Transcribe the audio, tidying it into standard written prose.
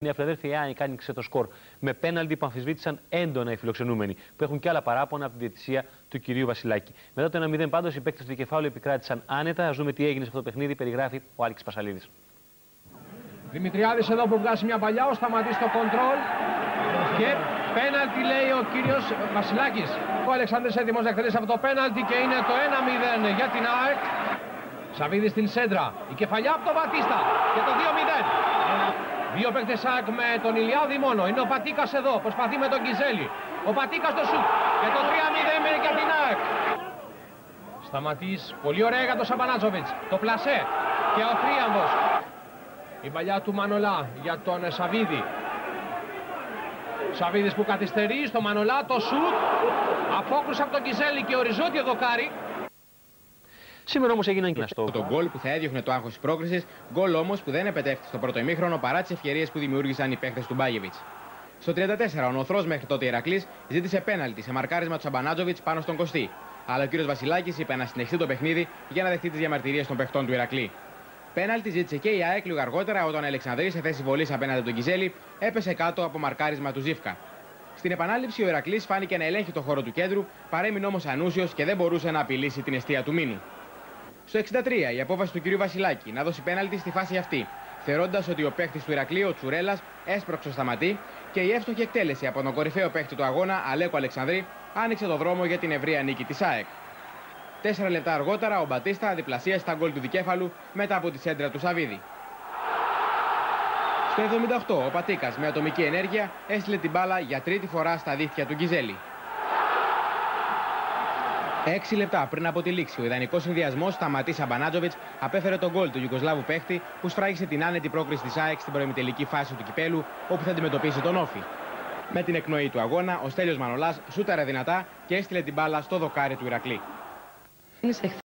Η Αφιλαδέλφια ΑΕΚ άνοιξε το σκορ με πέναλτι που αμφισβήτησαν έντονα οι φιλοξενούμενοι, που έχουν και άλλα παράπονα από την διαιτησία του κυρίου Βασιλάκη. Μετά το 1-0 πάντως οι παίκτες του Δικεφάλου επικράτησαν άνετα. Ας δούμε τι έγινε σε αυτό το παιχνίδι, περιγράφει ο Άλεξης Πασαλίδης. Δημητριάδης εδώ που βγάζει μια παλιά, ο σταματήσει το κοντρόλ και πέναλτι λέει ο κύριος Βασιλάκης. Ο Αλεξάνδρης έτοιμος να εκτελέσει αυτό το πέναλτι και είναι το 1-0 για την ΑΕΚ. Σαββίδης στην σέντρα, η κεφαλιά από τον Μπατίστα και το 2-0. Δύο παίκτες ΑΕΚ με τον Ηλιάδη μόνο. Είναι ο Πατίκας εδώ, προσπαθεί με τον Κιζέλη. Ο Πατίκας στο σουτ και το 3-0 για την ΑΕΚ. Σταματής, πολύ ωραία για τον Σαμπανάτζοβιτς. Το πλασέ και ο Τρίαμβος. Η παλιά του Μανολά για τον Σαββίδη. Σαββίδης που καθυστερεί στο Μανολά, το σουτ. Απόκρουση από τον Κιζέλη και οριζόντιο δοκάρι. Σήμερα όμως έγιναν και στο το γκολ που θα έδιωχνε το άγχος της πρόκρισης, γκολ όμως που δεν επετεύχθη στο πρώτο ημίχρονο παρά τις ευκαιρίες που δημιούργησαν οι παίκτες του Μπάγεβιτς. Στο 34 ο Νοθρός μέχρι τότε Ηρακλής ζήτησε πέναλτι σε μαρκάρισμα του Σαμπανάτζοβιτς πάνω στον Κωστή. Αλλά ο κύριος Βασιλάκης είπε να συνεχίσει το παιχνίδι για να δεχτεί τις διαμαρτυρίες των παιχτών του Ηρακλή. Πέναλτι ζήτησε και η ΑΕΚ λίγο αργότερα όταν ο Αλεξανδρής σε θέση βολής απέναντι από τον Κιζέλη έπεσε κάτω από μαρκάρισμα του Ζήφκα. Στην επανάληψη ο Ηρακλής φάνηκε να ελέγχει το χώρο του κέντρου, παρέμεινε όμως ανούσιος και δεν μπορούσε να απειλήσει την εστία του μήνου. Στο 63 η απόφαση του κυρίου Βασιλάκη να δώσει πέναλτι στη φάση αυτή, θεωρώντας ότι ο παίκτης του Ηρακλείου, ο Τσουρέλας, έσπρωξε ο Σταματή και η εύστοχη εκτέλεση από τον κορυφαίο παίκτη του αγώνα, Αλέκο Αλεξανδρή, άνοιξε το δρόμο για την ευρεία νίκη της ΑΕΚ. 4 λεπτά αργότερα ο Μπατίστα διπλασίασε τα γκολ του Δικέφαλου μετά από τη σέντρα του Σαββίδη. Στο 78 ο Πατίκας με ατομική ενέργεια έστειλε την μπάλα για τρίτη φορά στα δίχτυα του Γκιζέλη. 6 λεπτά πριν από τη λήξη, ο ιδανικός συνδυασμός Σταματή Σαμπανάτζοβιτς απέφερε τον γκολ του Ιουγκοσλάβου παίχτη που σφράγισε την άνετη πρόκριση της ΑΕΚ στην προημιτελική φάση του κυπέλου, όπου θα αντιμετωπίσει τον Όφη. Με την εκπνοή του αγώνα, ο Στέλιος Μανολάς σούταρε δυνατά και έστειλε την μπάλα στο δοκάρι του Ηρακλή.